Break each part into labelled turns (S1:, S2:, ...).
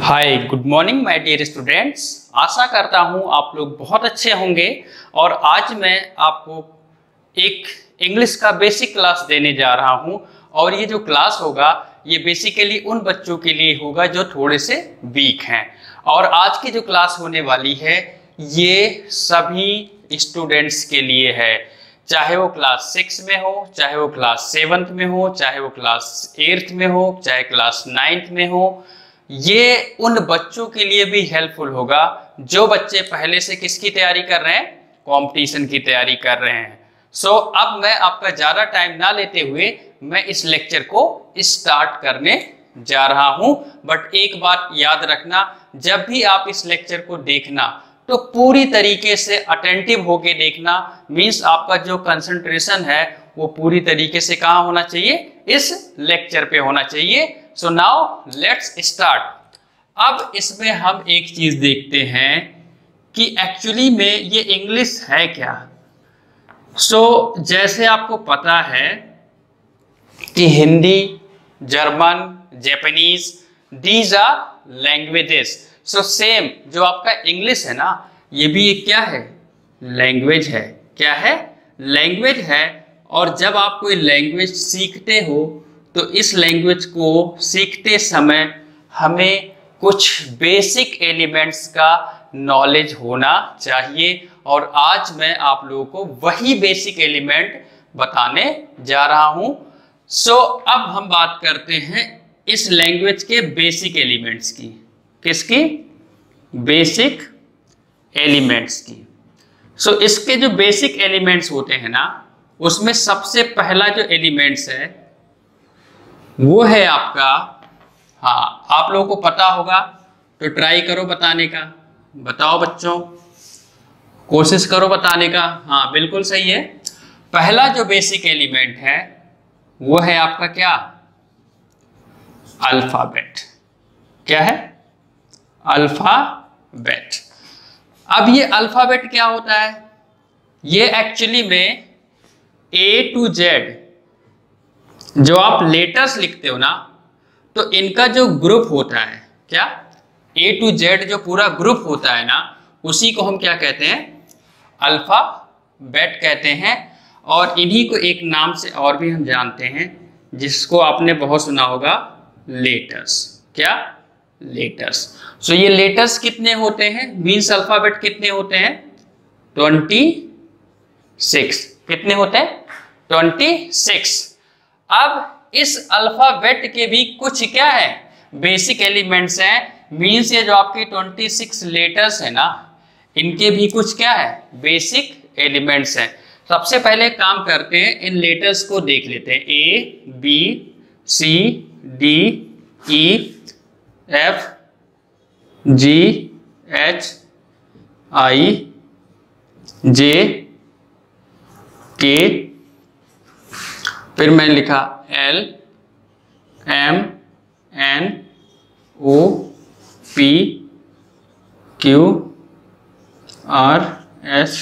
S1: Hi good morning my dear students. आशा करता हूँ आप लोग बहुत अच्छे होंगे। और आज मैं आपको एक इंग्लिश का बेसिक क्लास देने जा रहा हूँ। और ये जो क्लास होगा ये बेसिकली उन बच्चों के लिए होगा जो थोड़े से वीक हैं। और आज की जो क्लास होने वाली है ये सभी स्टूडेंट्स के लिए है, चाहे वो क्लास 6 में हो, चाहे वो क्लास 7th में हो, चाहे वो क्लास 8th में हो, चाहे क्लास 9th में हो। ये उन बच्चों के लिए भी हेल्पफुल होगा जो बच्चे पहले से किसकी तैयारी कर रहे हैं, कंपटीशन की तैयारी कर रहे हैं। सो अब मैं आपका ज्यादा टाइम ना लेते हुए मैं इस लेक्चर को स्टार्ट करने जा रहा हूं। बट एक बात याद रखना, जब भी आप इस लेक्चर को देखना तो पूरी तरीके से अटेंटिव होके देखना। मींस आपका जो कंसंट्रेशन है वो पूरी तरीके से कहाँ होना चाहिए, इस लेक्चर पे होना चाहिए। So now let's start. अब इसमें हम एक चीज देखते हैं कि एक्चुअली में ये इंग्लिश है क्या। जैसे आपको पता है कि Hindi, German, Japanese these are languages. Same जो आपका इंग्लिश है ना, ये भी एक क्या है, लैंग्वेज है। क्या है, लैंग्वेज है। और जब आप कोई लैंग्वेज सीखते हो तो इस लैंग्वेज को सीखते समय हमें कुछ बेसिक एलिमेंट्स का नॉलेज होना चाहिए। और आज मैं आप लोगों को वही बेसिक एलिमेंट बताने जा रहा हूं। अब हम बात करते हैं इस लैंग्वेज के बेसिक एलिमेंट्स की। किसकी? बेसिक एलिमेंट्स की। इसके जो बेसिक एलिमेंट्स होते हैं ना, उसमें सबसे पहला जो एलिमेंट्स है वो है आपका, हाँ आप लोगों को पता होगा तो ट्राई करो बताने का। बताओ बच्चों, कोशिश करो बताने का। हाँ बिल्कुल सही है। पहला जो बेसिक एलिमेंट है वो है आपका क्या, अल्फाबेट। क्या है? अल्फाबेट। अब ये अल्फाबेट क्या होता है, ये एक्चुअली में A to Z जो आप लेटर्स लिखते हो ना, तो इनका जो ग्रुप होता है, क्या A to Z जो पूरा ग्रुप होता है ना, उसी को हम क्या कहते हैं, अल्फाबेट कहते हैं। और इन्हीं को एक नाम से और भी हम जानते हैं जिसको आपने बहुत सुना होगा, लेटर्स। क्या? लेटर्स। ये लेटर्स कितने होते हैं, मीन्स अल्फाबेट कितने होते हैं, 26। कितने होते हैं? 26। अब इस अल्फाबेट के भी कुछ क्या है, बेसिक एलिमेंट्स हैं। मीन्स ये जो आपके 26 लेटर्स है ना, इनके भी कुछ क्या है, बेसिक एलिमेंट्स हैं। सबसे पहले काम करते हैं, इन लेटर्स को देख लेते हैं। A B C D E F G H I J K, फिर मैंने लिखा L M N O P Q R S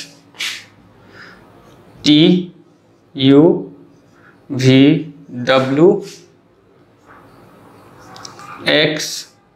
S1: T U V W X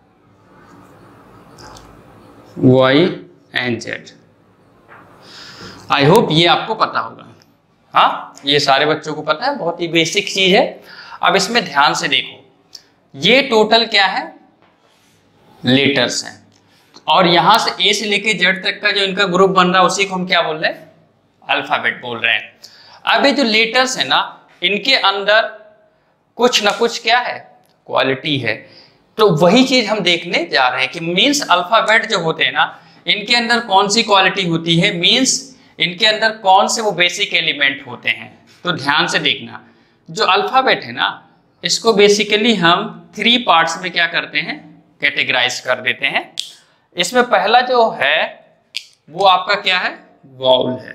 S1: Y and Z। I hope ये आपको पता होगा। हाँ, ये सारे बच्चों को पता है, बहुत ही बेसिक चीज है। अब इसमें ध्यान से देखो, ये टोटल क्या है, लेटर्स हैं। और यहां से A से लेके Z तक का जो इनका ग्रुप बन रहा है उसी को हम क्या बोल रहे हैं, अल्फाबेट बोल रहे हैं। अब ये जो लेटर्स है ना, इनके अंदर कुछ ना कुछ क्या है, क्वालिटी है। तो वही चीज हम देखने जा रहे हैं कि मीन्स अल्फाबेट जो होते हैं ना, इनके अंदर कौन सी क्वालिटी होती है, मीन्स इनके अंदर कौन से वो बेसिक एलिमेंट होते हैं। तो ध्यान से देखना, जो अल्फाबेट है ना, इसको बेसिकली हम 3 पार्ट्स में क्या करते हैं, कैटेगराइज कर देते हैं। इसमें पहला जो है वो आपका क्या है, वाउल है।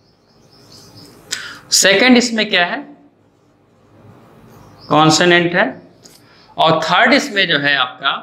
S1: सेकंड इसमें क्या है, कॉन्सोनेंट है। और थर्ड इसमें जो है आपका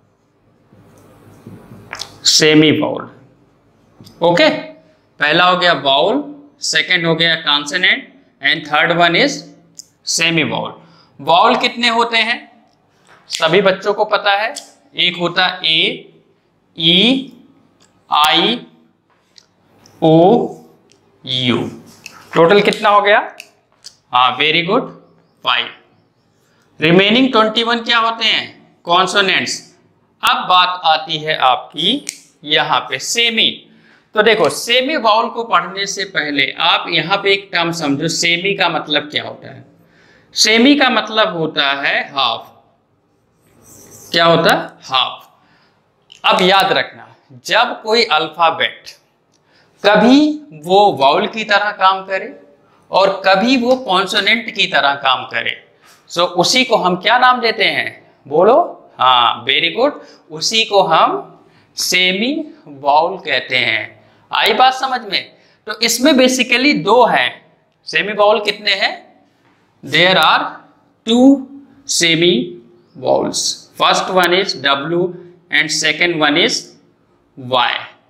S1: सेमी वाउल। ओके, पहला हो गया वाउल, सेकंड हो गया consonant and third one is semi vowel. Vowel कितने होते हैं, सभी बच्चों को पता है, एक होता ए ई आई ओ यू। टोटल कितना हो गया? हाँ, वेरी गुड, 5। रिमेनिंग 21 क्या होते हैं? कॉन्सोनेंट्स। अब बात आती है आपकी यहाँ पे सेमी। तो देखो, सेमी वाउल को पढ़ने से पहले आप यहाँ पे एक टर्म समझो। सेमी का मतलब क्या होता है? सेमी का मतलब होता है हाफ। क्या होता है? हाफ। अब याद रखना, जब कोई अल्फाबेट कभी वो वाउल की तरह काम करे और कभी वो कॉन्सोनेंट की तरह काम करे, सो उसी को हम क्या नाम देते हैं? बोलो। हाँ, वेरी गुड, उसी को हम सेमी वाउल कहते हैं। आई बात समझ में? तो इसमें बेसिकली 2 हैं। सेमी वाउल कितने हैं? There are 2 semi vowels. First one is W and second one is Y।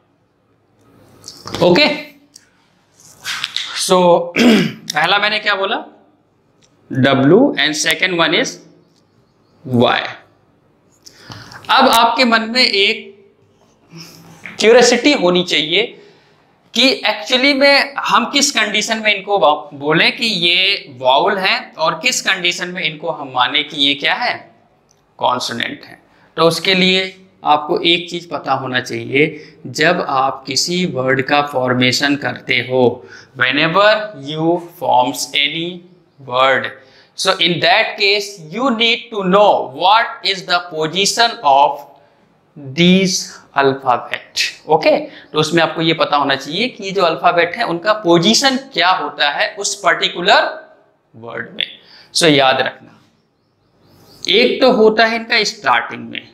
S1: Okay, so पहला मैंने क्या बोला? W and second one is Y। अब आपके मन में एक क्यूरियोसिटी होनी चाहिए कि एक्चुअली में हम किस कंडीशन में इनको बोले कि ये वाउल है और किस कंडीशन में इनको हम माने कि ये क्या है? कॉन्सोनेंट है। तो उसके लिए आपको एक चीज पता होना चाहिए, जब आप किसी वर्ड का फॉर्मेशन करते हो, whenever you forms any word, so in that case you need to know what is the position of these alphabet. Okay, तो उसमें आपको ये पता होना चाहिए कि जो अल्फाबेट है उनका पोजीशन क्या होता है उस पर्टिकुलर वर्ड में। सो याद रखना, एक तो होता है इनका स्टार्टिंग में,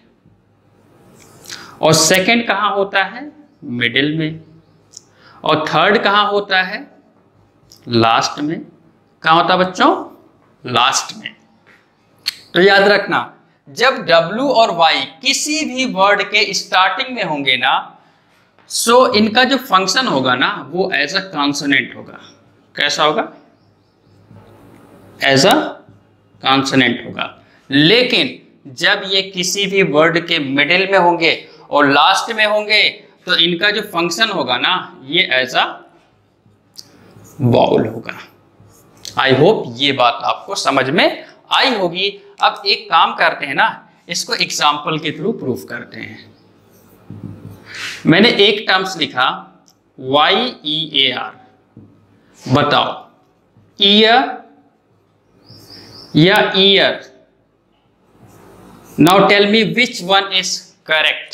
S1: और सेकंड कहां होता है? मिडिल में, और थर्ड कहां होता है? लास्ट में। कहां होता है बच्चों? लास्ट में। तो याद रखना, जब W और Y किसी भी वर्ड के स्टार्टिंग में होंगे ना, सो इनका जो फंक्शन होगा ना वो एज अ कॉन्सोनेंट होगा। कैसा होगा? एज अ कॉन्सोनेंट होगा। लेकिन जब ये किसी भी वर्ड के मिडिल में होंगे और लास्ट में होंगे, तो इनका जो फंक्शन होगा ना ये एज अ वाउल होगा। आई होप ये बात आपको समझ में आई होगी। अब एक काम करते हैं ना, इसको एग्जाम्पल के थ्रू प्रूफ करते हैं। मैंने एक टर्म्स लिखा YEAR। बताओ, ईयर या year? Now tell me which one is correct.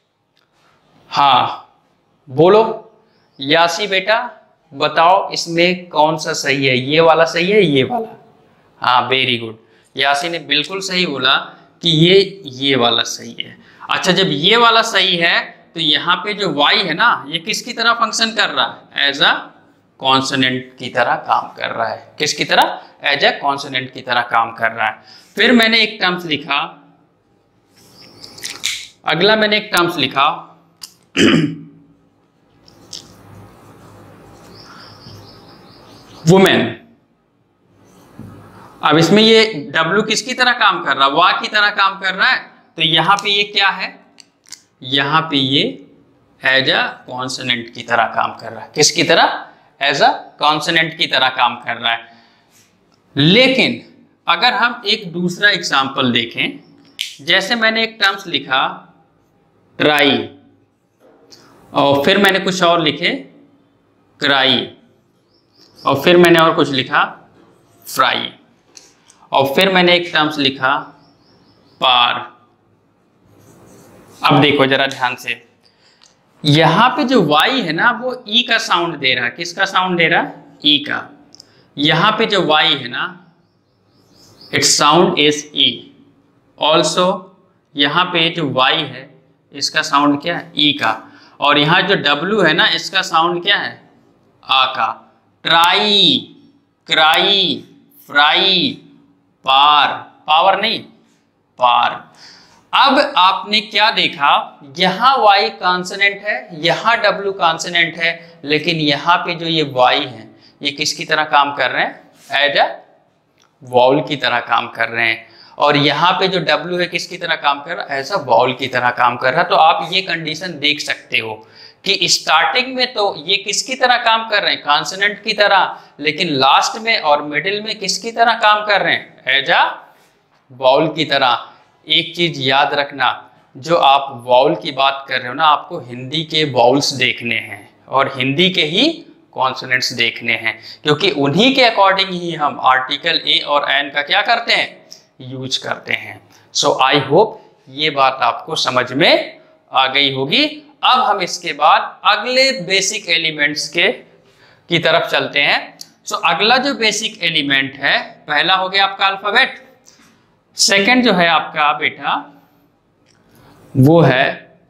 S1: हाँ बोलो यासी बेटा, बताओ इसमें कौन सा सही है? ये वाला सही है, ये वाला? हाँ, वेरी गुड, यासी ने बिल्कुल सही बोला कि ये वाला सही है। अच्छा, जब ये वाला सही है तो यहाँ पे जो Y है ना, ये किसकी तरह फंक्शन कर रहा है? एज अ कॉन्सोनेंट की तरह काम कर रहा है। किसकी तरह? एज अ कॉन्सोनेंट की तरह काम कर रहा है। फिर मैंने एक टर्म्स लिखा, अगला मैंने एक टर्म्स लिखा वुमेन। अब इसमें ये W किसकी तरह काम कर रहा है? वाह की तरह काम कर रहा है। तो यहां पे ये क्या है? यहां पे ये एज अ कॉन्सोनेंट की तरह काम कर रहा है। किसकी तरह? एज अ कॉन्सोनेंट की तरह काम कर रहा है। लेकिन अगर हम एक दूसरा एग्जाम्पल देखें, जैसे मैंने एक टर्म्स लिखा ट्राई, और फिर मैंने कुछ और लिखे क्राई, और फिर मैंने और कुछ लिखा फ्राई, और फिर मैंने एक टर्म्स लिखा पार। अब देखो जरा ध्यान से, यहां पे जो Y है ना वो ई का साउंड दे रहा है। किसका साउंड दे रहा है? ई का। यहां पे जो Y है ना, its sound is E. Also यहां पे जो Y है इसका साउंड क्या है? ई का। और यहाँ जो W है ना, इसका साउंड क्या है? आ का। Try, cry, fry, par. Power नहीं, पार। अब आपने क्या देखा? यहां Y कॉन्सोनेंट है, यहां W कॉन्सोनेंट है, लेकिन यहां पे जो ये Y है ये किसकी तरह काम कर रहे हैं? एज अ वाउल की तरह काम कर रहे हैं। और यहाँ पे जो W है किसकी तरह काम कर रहा है, एज अ वाउल की तरह काम कर रहा है। तो आप ये कंडीशन देख सकते हो कि स्टार्टिंग में तो ये किसकी तरह काम कर रहे हैं, कॉन्सोनेंट की तरह, लेकिन लास्ट में और मिडिल में किसकी तरह काम कर रहे हैं, एज अ वाउल की तरह। एक चीज याद रखना, जो आप वाउल की बात कर रहे हो ना, आपको हिंदी के वाउल्स देखने हैं और हिंदी के ही कॉन्सोनेंट्स देखने हैं, क्योंकि उन्हीं के अकॉर्डिंग ही हम आर्टिकल ए और एन का क्या करते हैं, यूज करते हैं। सो आई होप ये बात आपको समझ में आ गई होगी। अब हम इसके बाद अगले बेसिक एलिमेंट्स की तरफ चलते हैं। सो अगला जो बेसिक एलिमेंट है, पहला हो गया आपका अल्फाबेट, सेकंड जो है आपका बेटा वो है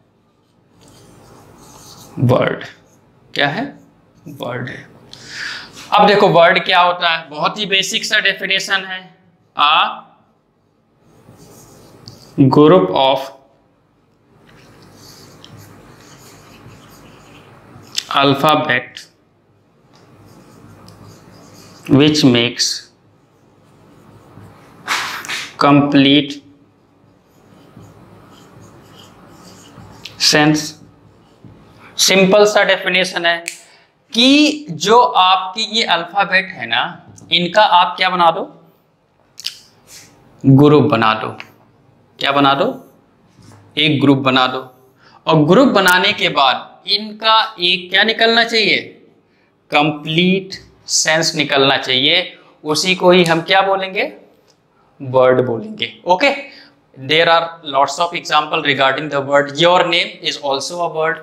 S1: वर्ड। क्या है, वर्ड है। अब देखो वर्ड क्या होता है, बहुत ही बेसिक सा डेफिनेशन है, a group of alphabet which makes complete sense। Simple सा डेफिनेशन है कि जो आपकी ये अल्फाबेट है ना, इनका आप क्या बना दो, ग्रुप बना दो। क्या बना दो, एक ग्रुप बना दो। और ग्रुप बनाने के बाद इनका एक क्या निकलना चाहिए, कंप्लीट सेंस निकलना चाहिए। उसी को ही हम क्या बोलेंगे, वर्ड बोलेंगे। Okay, there are lots of example regarding the word. Your name is also a word,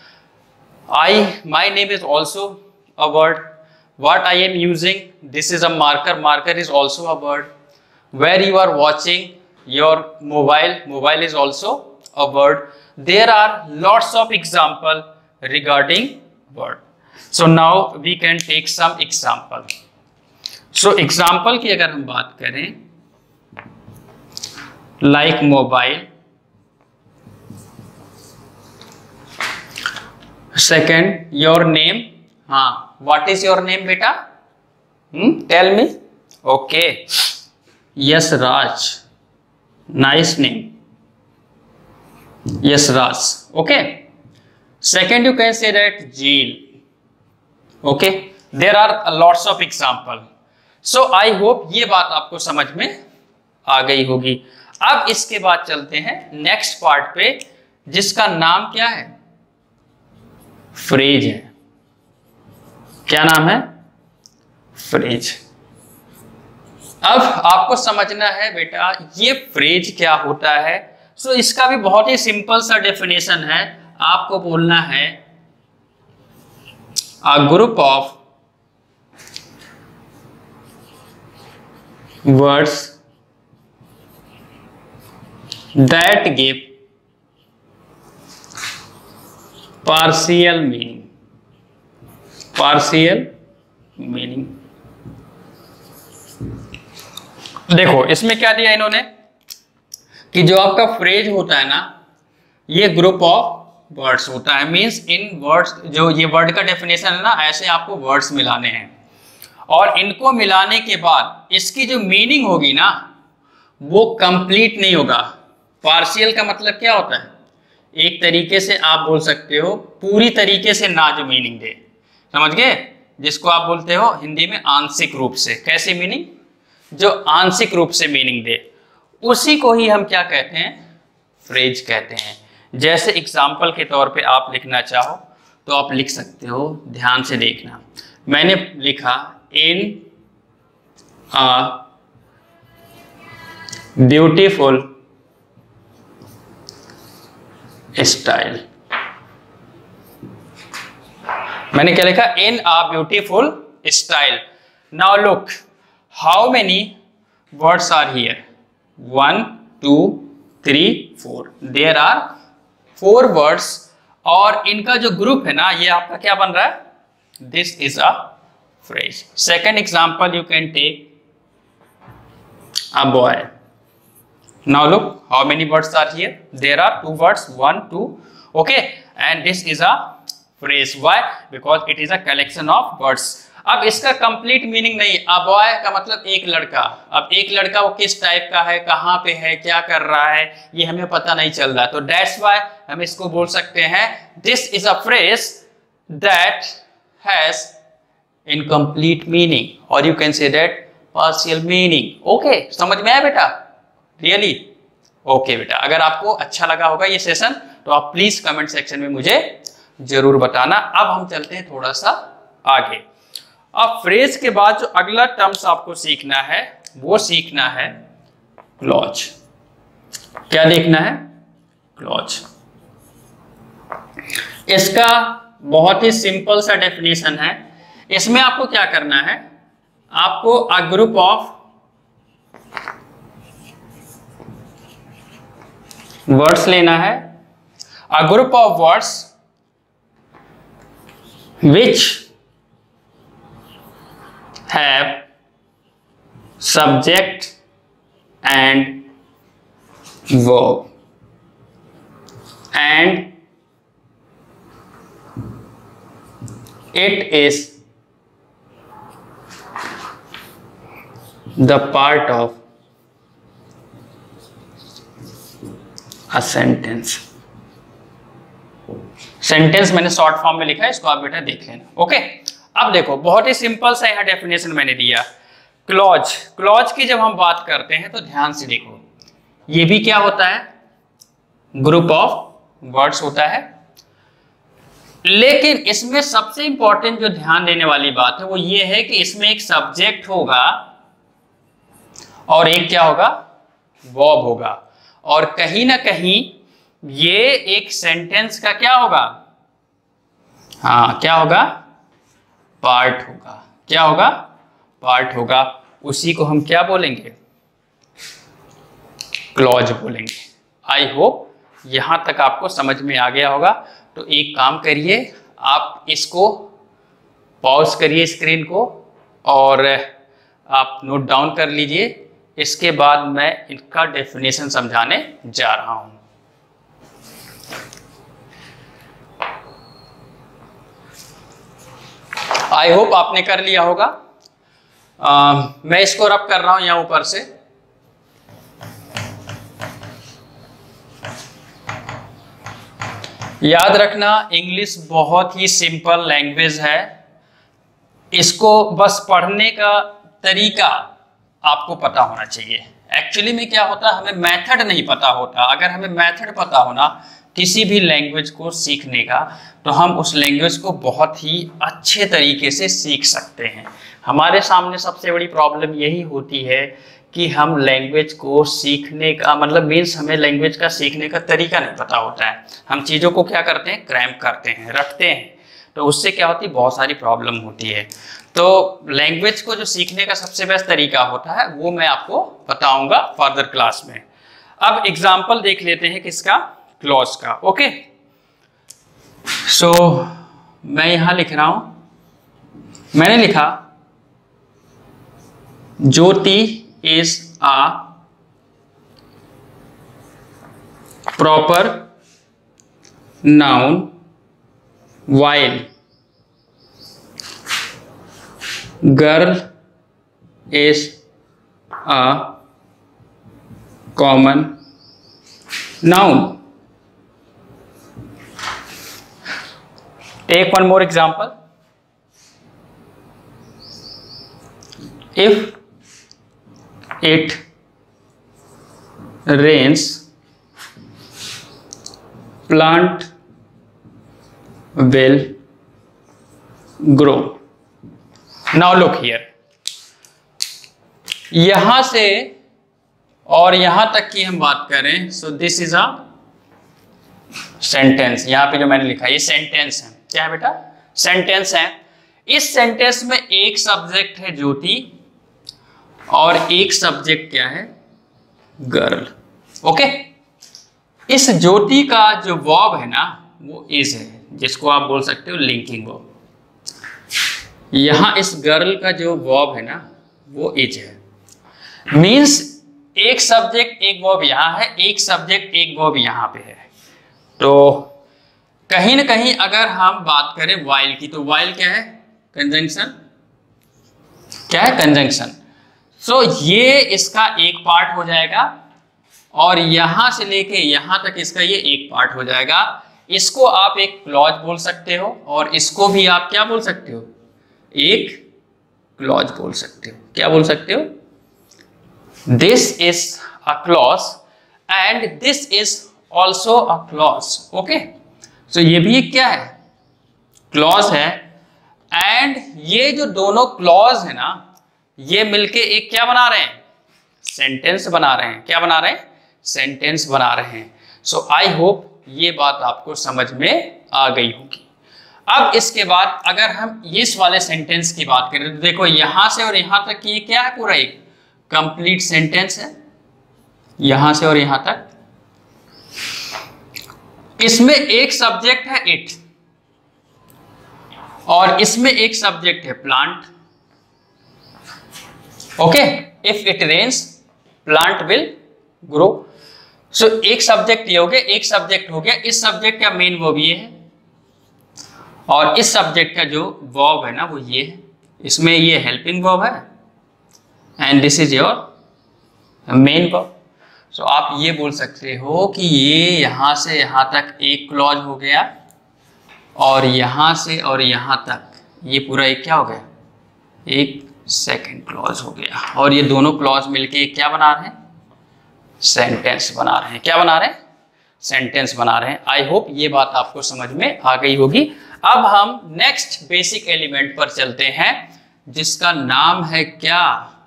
S1: my name is also a word. What I am using, this is a marker, marker is also a word. Where you are watching your mobile is also a word. There are lots of example regarding word. So now we can take some example. So example की अगर हम बात करें, like mobile, second your name, हाँ, what is your name बेटा, tell me। okay, yes Raj, nice name, yes Raj। okay, second you can say that Jeel। okay, there are lots of example। so I hope ये बात आपको समझ में आ गई होगी। अब इसके बाद चलते हैं नेक्स्ट पार्ट पे, जिसका नाम क्या है, फ्रेज है। क्या नाम है, फ्रेज। अब आपको समझना है बेटा ये फ्रेज क्या होता है। सो इसका भी बहुत ही सिंपल सा डेफिनेशन है, आपको बोलना है a group of words that give partial meaning, partial meaning. देखो इसमें क्या दिया इन्होंने कि जो आपका फ्रेज होता है ना, ये ग्रुप ऑफ वर्ड्स होता है। मींस इन वर्ड्स, जो ये वर्ड का डेफिनेशन है ना, ऐसे आपको वर्ड्स मिलाने हैं और इनको मिलाने के बाद इसकी जो मीनिंग होगी ना, वो कंप्लीट नहीं होगा। पार्शियल का मतलब क्या होता है, एक तरीके से आप बोल सकते हो पूरी तरीके से ना जो मीनिंग दे, समझ गए, जिसको आप बोलते हो हिंदी में आंशिक रूप से। कैसी मीनिंग, जो आंशिक रूप से मीनिंग दे, उसी को ही हम क्या कहते हैं, फ्रेज कहते हैं। जैसे एग्जाम्पल के तौर पे आप लिखना चाहो तो आप लिख सकते हो, ध्यान से देखना। मैंने लिखा इन अ ब्यूटीफुल स्टाइल। मैंने क्या लिखा, in a beautiful style. Now look how many words are here, 1 2 3 4। There are 4 words और इनका जो ग्रुप है ना, ये आपका क्या बन रहा है, this is a phrase. Second example you can take a boy. Now look how many words are here, there are 2 words, 1 2, okay, and this is a phrase। Why? Because it is a collection of words। अब इसका complete meaning नहीं, a boy का मतलब एक लड़का। अब एक लड़का वो किस टाइप का है, कहाँ पे है, क्या कर रहा है, ये हमें पता नहीं चल रहा। तो दैट्स व्हाई हम इसको बोल सकते हैं this is a phrase that has incomplete meaning, और you can say that partial meaning. Okay, समझ में आया बेटा? रियली ओके बेटा, अगर आपको अच्छा लगा होगा ये सेशन तो आप प्लीज कमेंट सेक्शन में मुझे जरूर बताना। अब हम चलते हैं थोड़ा सा आगे। अब फ्रेज के बाद जो अगला टर्म्स आपको सीखना है वो सीखना है क्लॉज। क्या देखना है? क्लॉज। इसका बहुत ही सिंपल सा डेफिनेशन है। इसमें आपको क्या करना है, आपको अ ग्रुप ऑफ वर्ड्स लेना है, a group of words which have subject and verb, and it is the part of a sentence। Sentence मैंने शॉर्ट फॉर्म में लिखा है, इसको आप बेटा देख लेना। ओके, अब देखो बहुत ही सिंपल सा यहाँ डेफिनेशन मैंने दिया। क्लॉज, क्लॉज की जब हम बात करते हैं तो ध्यान से देखो, ये भी क्या होता है? ग्रुप ऑफ वर्ड्स होता है। लेकिन इसमें सबसे इंपॉर्टेंट जो ध्यान देने वाली बात है वो ये है कि इसमें एक सब्जेक्ट होगा और एक क्या होगा? वर्ब होगा। और कहीं ना कहीं ये एक सेंटेंस का क्या होगा? हाँ, क्या होगा? पार्ट होगा। क्या होगा? पार्ट होगा। उसी को हम क्या बोलेंगे? क्लॉज बोलेंगे। आई होप यहां तक आपको समझ में आ गया होगा। तो एक काम करिए, आप इसको पॉज करिए स्क्रीन को और आप नोट डाउन कर लीजिए। इसके बाद मैं इनका डेफिनेशन समझाने जा रहा हूं। आई होप आपने कर लिया होगा। मैं इसको रब कर रहा हूं यहां ऊपर से। याद रखना, इंग्लिश बहुत ही सिंपल लैंग्वेज है। इसको बस पढ़ने का तरीका आपको पता होना चाहिए। एक्चुअली में क्या होता है, हमें मेथड नहीं पता होता। अगर हमें मेथड पता होना किसी भी लैंग्वेज को सीखने का, तो हम उस लैंग्वेज को बहुत ही अच्छे तरीके से सीख सकते हैं। हमारे सामने सबसे बड़ी प्रॉब्लम यही होती है कि हम लैंग्वेज को सीखने का मतलब मीन्स हमें लैंग्वेज का सीखने का तरीका नहीं पता होता है। हम चीज़ों को क्या करते हैं? क्रैम्प करते हैं, रटते हैं। तो उससे क्या होती है? बहुत सारी प्रॉब्लम होती है। तो लैंग्वेज को जो सीखने का सबसे बेस्ट तरीका होता है वो मैं आपको बताऊंगा फर्दर क्लास में। अब एग्जाम्पल देख लेते हैं किसका? क्लॉज का। ओके, सो मैं यहां लिख रहा हूं, मैंने लिखा Jyoti is a proper noun while girl is a common noun. Take one more example. If it rains, plant will grow. Now look here. यहां से और यहां तक की हम बात करें, so this is a sentence. यहां पे जो मैंने लिखा ये सेंटेंस है। क्या है बेटा? सेंटेंस है। इस सेंटेंस में एक सब्जेक्ट है ज्योति और एक सब्जेक्ट क्या है? गर्ल। ओके, इस ज्योति का जो वर्ब है ना वो इज है, जिसको आप बोल सकते हो लिंकिंग वर्ब। यहां इस गर्ल का जो वर्ब है ना वो इज है। मींस एक सब्जेक्ट एक वर्ब यहां है, एक सब्जेक्ट एक वर्ब यहां पे है। तो कहीं ना कहीं अगर हम बात करें वाइल की, तो वाइल क्या है? कंजंक्शन क्या है, कंजंक्शन। सो ये इसका एक पार्ट हो जाएगा और यहां से लेके यहां तक इसका ये एक पार्ट हो जाएगा। इसको आप एक क्लॉज बोल सकते हो और इसको भी आप क्या बोल सकते हो, एक क्लॉज बोल सकते हो। क्या बोल सकते हो, this is a clause and this is also a clause. Okay, so ये भी एक क्या है, क्लॉज है। एंड ये जो दोनों क्लॉज है ना, ये मिलके एक क्या बना रहे हैं, सेंटेंस बना रहे हैं। क्या बना रहे हैं, सेंटेंस बना रहे हैं। सो आई होप ये बात आपको समझ में आ गई होगी। अब इसके बाद अगर हम इस वाले सेंटेंस की बात करें तो देखो यहां से और यहां तक ये क्या है, पूरा एक कंप्लीट सेंटेंस है, यहां से और यहां तक। इसमें एक सब्जेक्ट है इट और इसमें एक सब्जेक्ट है plant. Okay, if it rains plant will grow. So एक सब्जेक्ट ये हो गया, एक सब्जेक्ट हो गया। इस सब्जेक्ट का मेन वर्ब ये है और इस सब्जेक्ट का जो वर्ब है ना वो ये है। इसमें ये हेल्पिंग वर्ब है and this is your main verb. So आप ये बोल सकते हो कि ये यहां से यहां तक एक क्लॉज हो गया और यहां से और यहां तक ये पूरा एक क्या हो गया, एक सेकंड क्लॉज हो गया। और ये दोनों क्लॉज मिलके क्या बना रहे हैं, सेंटेंस बना रहे हैं। क्या बना रहे हैं, सेंटेंस बना रहे हैं। आई होप ये बात आपको समझ में आ गई होगी। अब हम नेक्स्ट बेसिक एलिमेंट पर चलते हैं जिसका नाम है क्या,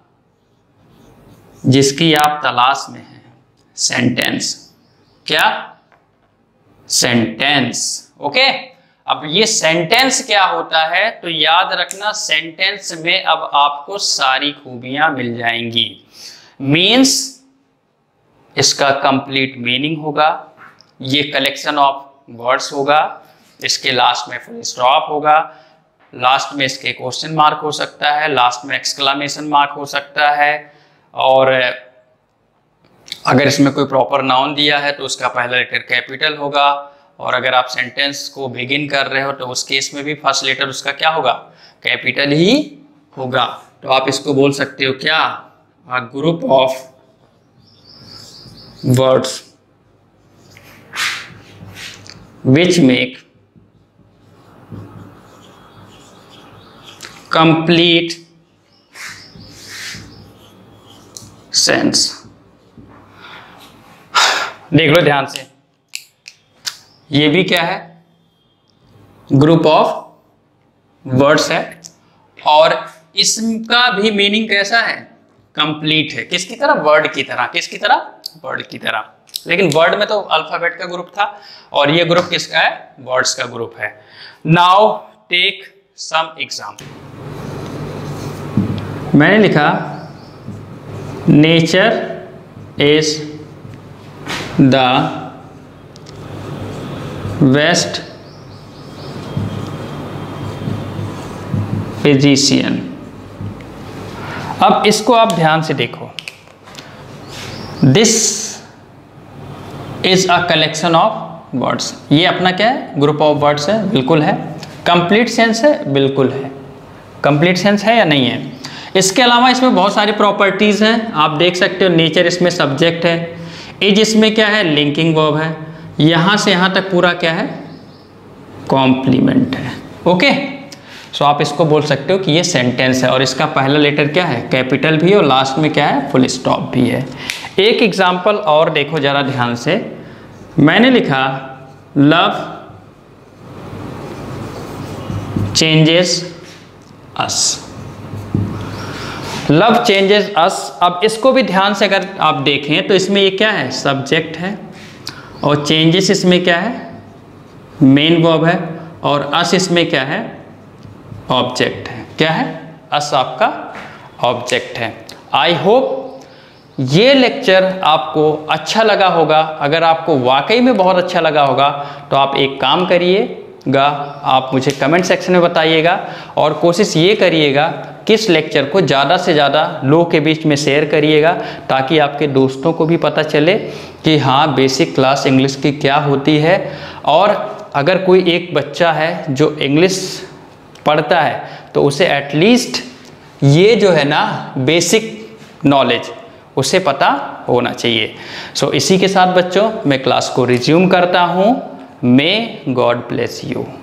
S1: जिसकी आप तलाश में हैं, सेंटेंस। क्या, सेंटेंस। ओके, अब ये सेंटेंस क्या होता है तो याद रखना, सेंटेंस में अब आपको सारी खूबियां मिल जाएंगी। मीन्स इसका कंप्लीट मीनिंग होगा, ये कलेक्शन ऑफ वर्ड्स होगा, इसके लास्ट में फुल स्टॉप होगा, लास्ट में इसके क्वेश्चन मार्क हो सकता है, लास्ट में एक्सक्लेमेशन मार्क हो सकता है। और अगर इसमें कोई प्रॉपर नाउन दिया है तो उसका पहला लेटर कैपिटल होगा। और अगर आप सेंटेंस को बिगिन कर रहे हो तो उस केस में भी फर्स्ट लेटर उसका क्या होगा, कैपिटल ही होगा। तो आप इसको बोल सकते हो क्या, a group of words which make complete sense। देख लो ध्यान से, ये भी क्या है, ग्रुप ऑफ वर्ड्स है और इसका भी मीनिंग कैसा है, कंप्लीट है। किसकी तरह, वर्ड की तरह। किसकी तरह, वर्ड की तरह। लेकिन वर्ड में तो अल्फाबेट का ग्रुप था और ये ग्रुप किसका है, वर्ड्स का ग्रुप है। Now take some example. मैंने लिखा nature is the best physician. अब इसको आप ध्यान से देखो, this is a collection of words. ये अपना क्या है, ग्रुप ऑफ वर्ड्स है, बिल्कुल है। कंप्लीट सेंस है, बिल्कुल है। कंप्लीट सेंस है या नहीं है। इसके अलावा इसमें बहुत सारी प्रॉपर्टीज हैं, आप देख सकते हो। नेचर इसमें सब्जेक्ट है, इज इसमें क्या है, लिंकिंग वर्ब है, यहां से यहां तक पूरा क्या है, कॉम्प्लीमेंट है। ओके, सो आप इसको बोल सकते हो कि ये सेंटेंस है और इसका पहला लेटर क्या है, कैपिटल भी, और लास्ट में क्या है, फुल स्टॉप भी है। एक एग्जाम्पल और देखो जरा ध्यान से। मैंने लिखा love changes us. Love changes us. अब इसको भी ध्यान से अगर आप देखें तो इसमें ये क्या है, सब्जेक्ट है और चेंजेस इसमें क्या है, मेन वर्ब है और अस इसमें क्या है, ऑब्जेक्ट है। क्या है, अस आपका ऑब्जेक्ट है। आई होप ये लेक्चर आपको अच्छा लगा होगा। अगर आपको वाकई में बहुत अच्छा लगा होगा तो आप एक काम करिएगा, आप मुझे कमेंट सेक्शन में बताइएगा और कोशिश ये करिएगा कि इस लेक्चर को ज़्यादा से ज़्यादा लोगों के बीच में शेयर करिएगा ताकि आपके दोस्तों को भी पता चले कि हाँ, बेसिक क्लास इंग्लिश की क्या होती है। और अगर कोई एक बच्चा है जो इंग्लिश पढ़ता है तो उसे एटलीस्ट ये जो है ना बेसिक नॉलेज उसे पता होना चाहिए। सो इसी के साथ बच्चों मैं क्लास को रिज्यूम करता हूँ। May God bless you.